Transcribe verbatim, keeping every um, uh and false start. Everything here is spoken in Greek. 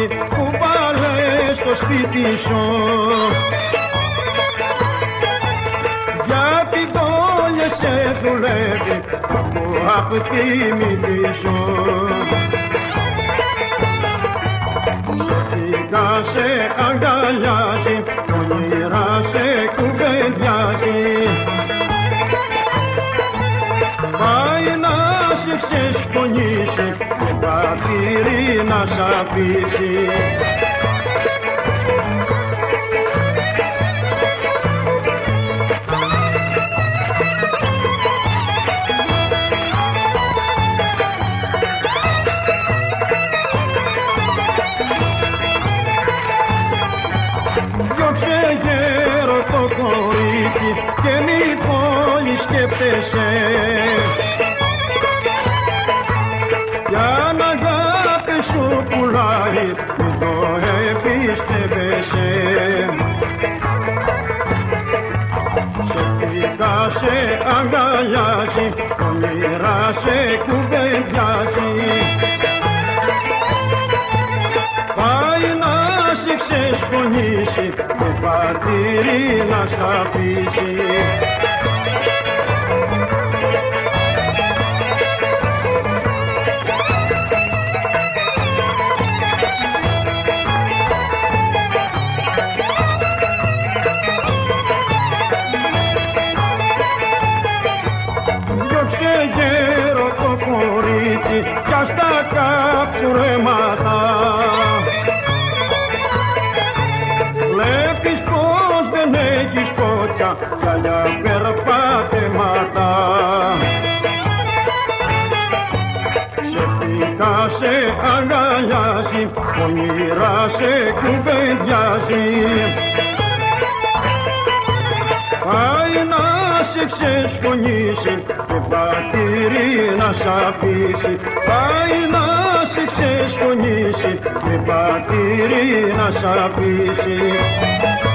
που βάλε στο σπίτι σου. Γιατί δόλια σε δουλεύει από απ' τη μύτη σου. Ψεύτικα σε αγκαλιάζει, όνειρα σε κουβεντιάζει. Πάει να σε ξεσκονίσει και πατήρι να σ' αφήσει. Διώξε γέρο το κορίτσι και μη πολύ σκέπτεσαι. Κι αν αγάπη σου πουλάει, μην το εμπιστεύεσαι. Ψεύτικα σε αγκαλιάζει, όνειρα σε κουβεντιάζει. Πάει να σε ξεσκονίσει και πατήρι να σ' αφήσει. Διώξε γέρο το κορίτσι κι ας τα κάψουρεματα. Βλέπεις πως δεν έχεις φώτια κι άλλα περπάτηματα. Ψεύτικα σε αγκαλιάζει, όνειρα σε κουβεντιάζει. Πάει να σε ξεσκονίσει και πατήρι να σ' αφήσει. Πάει να σε ξεσκονίσει και πατήρι να σ' αφήσει.